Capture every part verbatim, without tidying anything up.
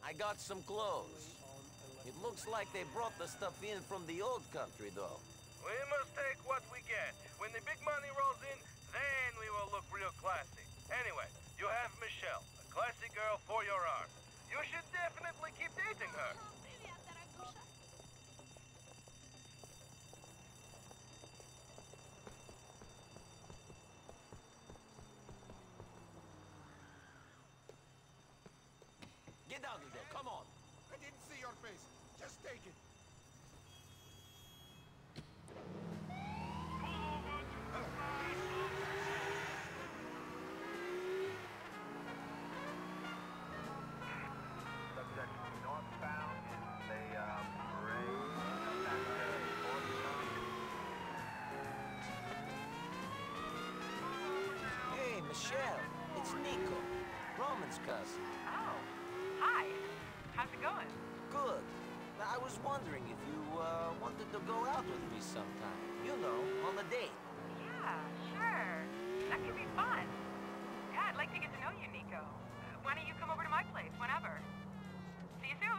I got some clothes. It looks like they brought the stuff in from the old country, though. We must take what we get. When the big money rolls in, then we will look real classy. Anyway, you have Michelle, a classy girl for your arm. You should definitely keep dating her. Get out of there, come on! I didn't see your face. Just take it. Subject northbound in the um, gray. Hey, Michelle, it's Nico, Roman's cousin. Oh, hi. How's it going? Good. Now, I was wondering if you uh, wanted to go out with me sometime. You know, on a date. Yeah, sure. That could be fun. Yeah, I'd like to get to know you, Nico. Uh, why don't you come over to my place whenever? See you soon.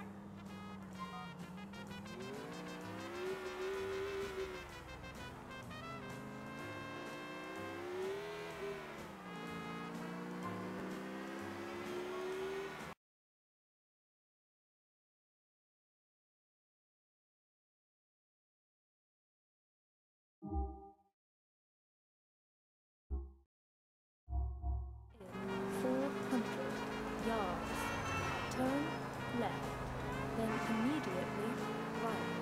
four hundred yards. Turn left, then immediately right.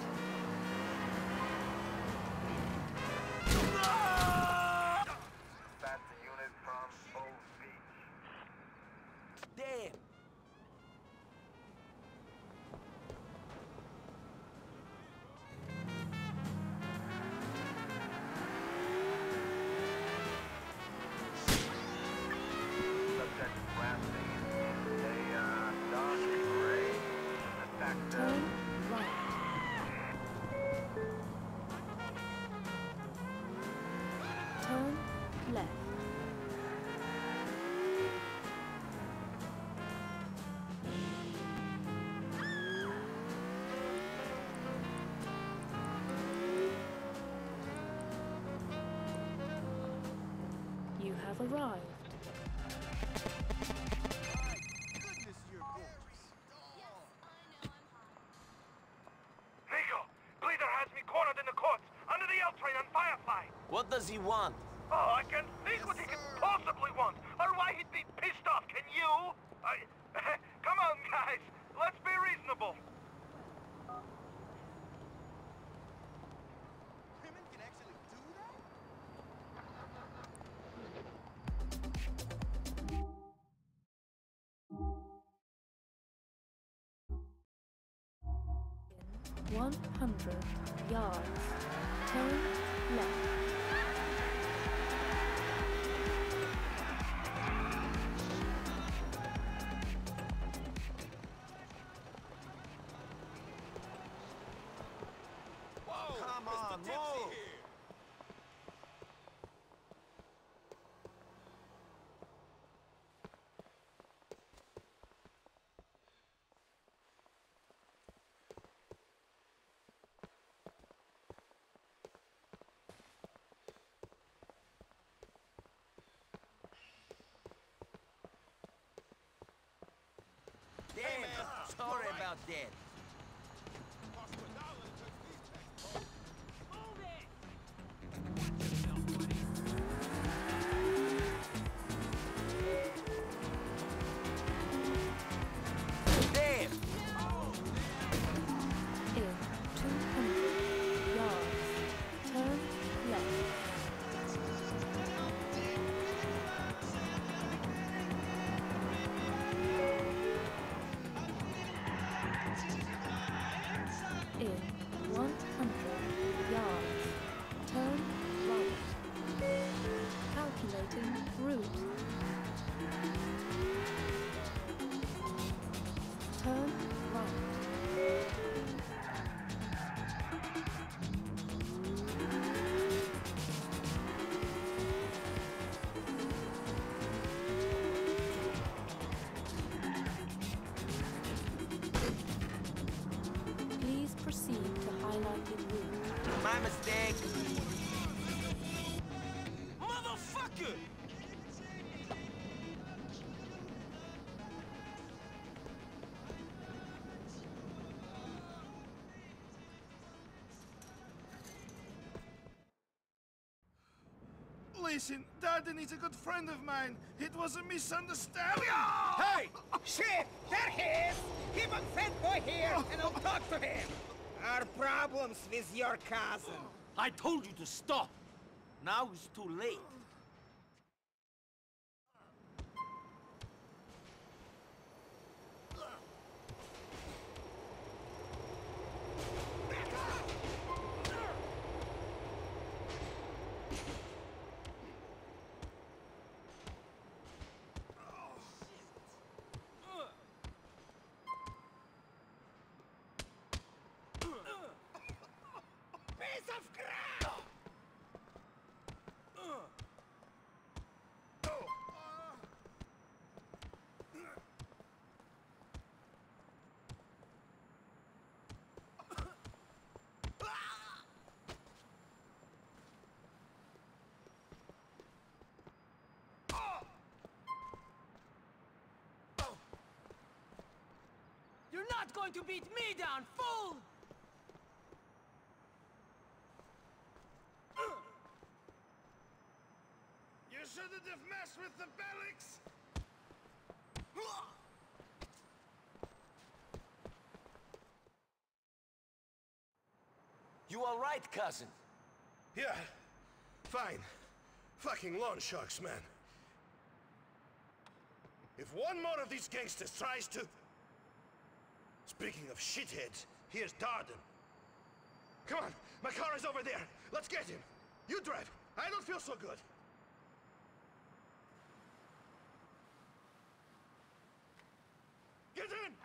That's a unit from Old Beach. Damn! Subject blasting in a uh, dark gray. Attack Turn right. Turn left. You have arrived. Goodness, you're gorgeous. Nico! Bleeder has me cornered in the courts, under the L train on Firefly. What does he want? Oh, I can't think what he could possibly want, or why he'd be pissed off, can you? I... Come on, guys, let's be reasonable. Women can actually do that? one hundred yards. Turn left. Whoa! Come Mister on, Tipsy move. here. Damn! man, Sorry you're right. about that. Cost you a dollar to touch these things. Damn! In two hundred yards. Turn left. proceed to highlighted route. My mistake. Motherfucker! Listen, Darden is a good friend of mine. It was a misunderstanding. Hey! Shit! There he is! Keep a fat boy here, and I'll talk to him! Our problems with your cousin. I told you to stop. Now it's too late. Piece of crap! You're not going to beat me down, fool! You shouldn't have messed with the Belix! You all right, cousin? Yeah, fine. Fucking loan sharks, man. If one more of these gangsters tries to... Speaking of shitheads, here's Darden. Come on, my car is over there. Let's get him. You drive. I don't feel so good. Get in!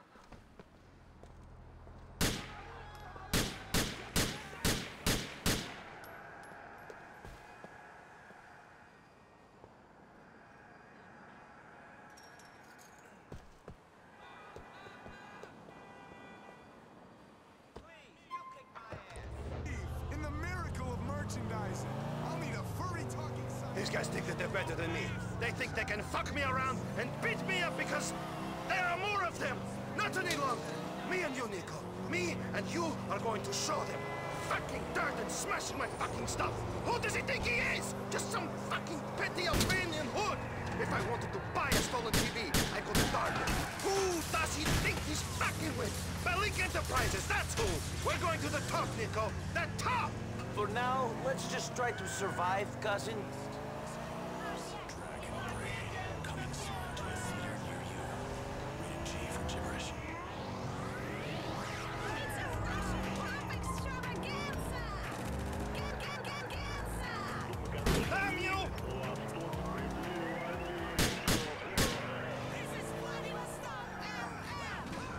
In the miracle of merchandising, I'll need a furry talking sign. These guys think that they're better than me. They think they can fuck me around and beat me up because there are more of them. Not any longer. Me and you, Nico. Me and you are going to show them. Fucking dirt and smashing my fucking stuff. Who does he think he is? Just some fucking petty Albanian hood. If I wanted to buy a stolen T V, I go to Darden. Who does he think he's fucking with? Bellic Enterprises, that's who. We're going to the top, Nico. The top! For now, let's just try to survive, cousin. Coming soon to a theater near you. Rated G for gibberish. It's a Russian pop extravaganza! G-g-g-ganza! Damn you! This is Vladivostok! Ow, ow!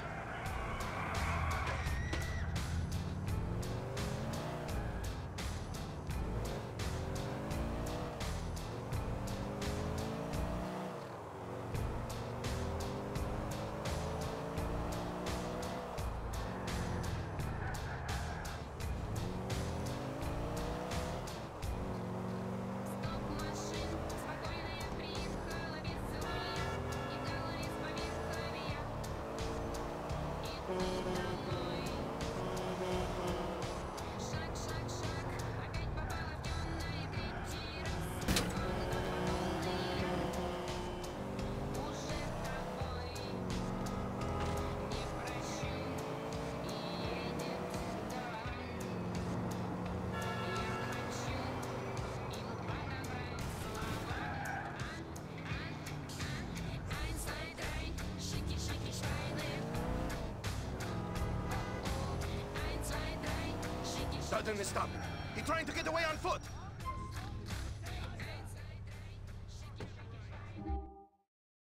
Стоп машин, спокойная приехала безумие, и в голове с поверховья. И ты домой. Шаг, шаг, шаг, опять попала в темное третий раз. Уже тобой не прощу и едет домой. Я хочу им подобрать слова. Ein, zwei, drei, шики, шики, швайны. Ein, zwei, drei, шики, шики. Darden is stopping. He's trying to get away on foot.